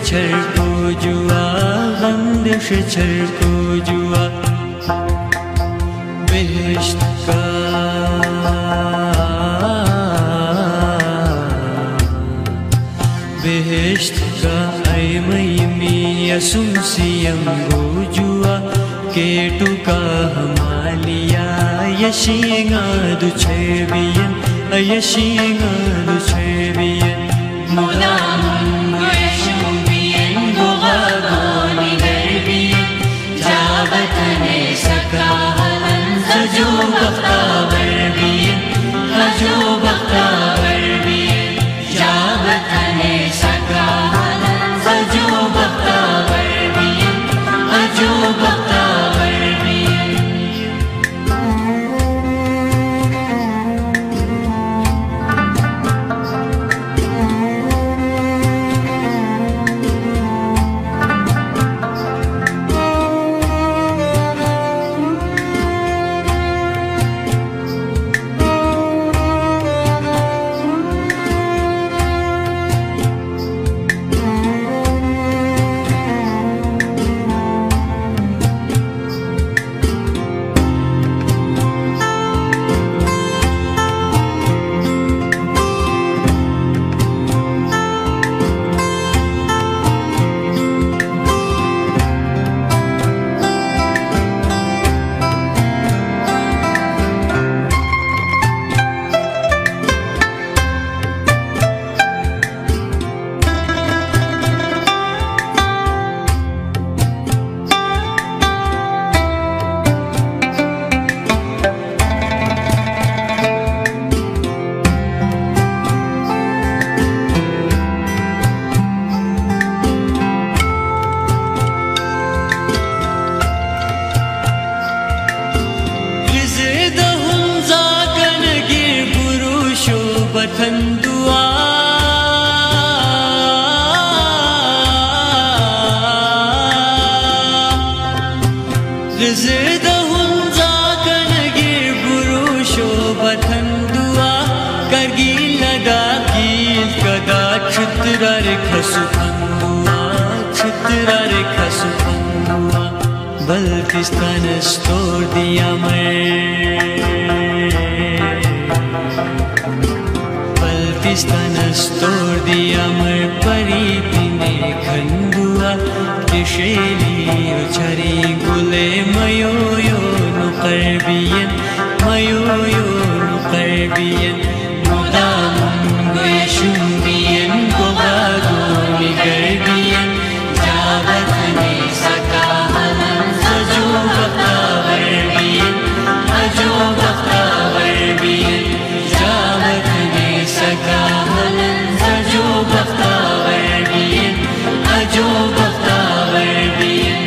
छर को जुआ गंदिश छर को जुआ बेहिश्त का बेहिश्त का ऐ मयमी असुमसियम गो जुआ केटु का Himalaya यशिंगा दुछेबियन यशिंगा दुछेबियन bathan dua rizda hunza kanagir burusho bathan dua kargil lada kil kada chitra rekhasu pandua chitra rekhasu pandua baltistan stor diya Baltistan stor diya mar pariti ne khandua kisheli chari gule mayo yo no qarbiyan mudam gueshumbiyan gogagoni garbiyan jabat ne sakahalan sajo bakta garbiyan ajo bakta garbiyan jabat sakahalan sajo bakta garbiyan ajo bakta garbiyan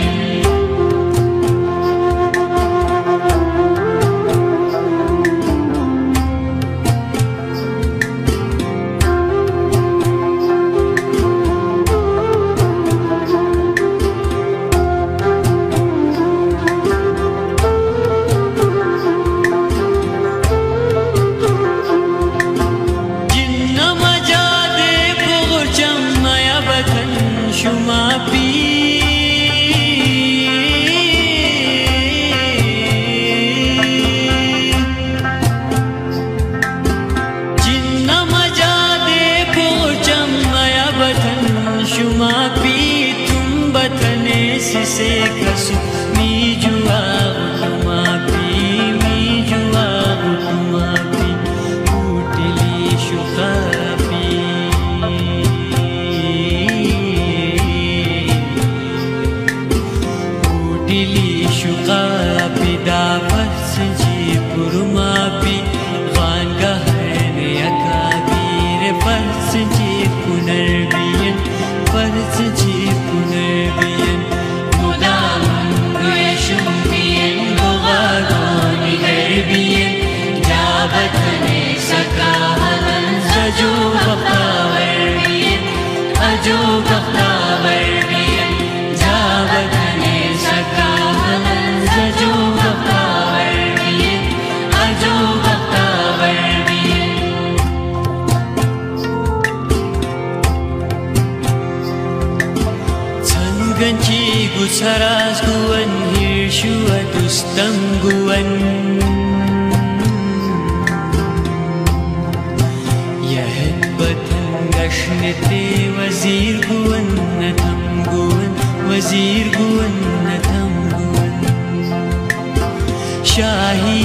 se kasu mi jua utuma pi utili shukapi da farsanji purma pi ganga hai akabir farsanji punarbiyan ganchi gutsaras guan hirshu adustam guan yahet bathan gashnete wazir guan natam guan wazir guan natam guan Shahi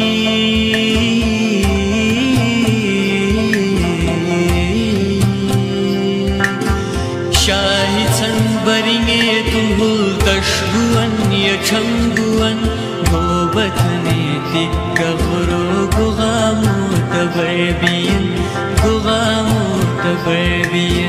Shahi san baringe tumhul tashguan ya changuan go bathane tikavro gugamo tabarbiyan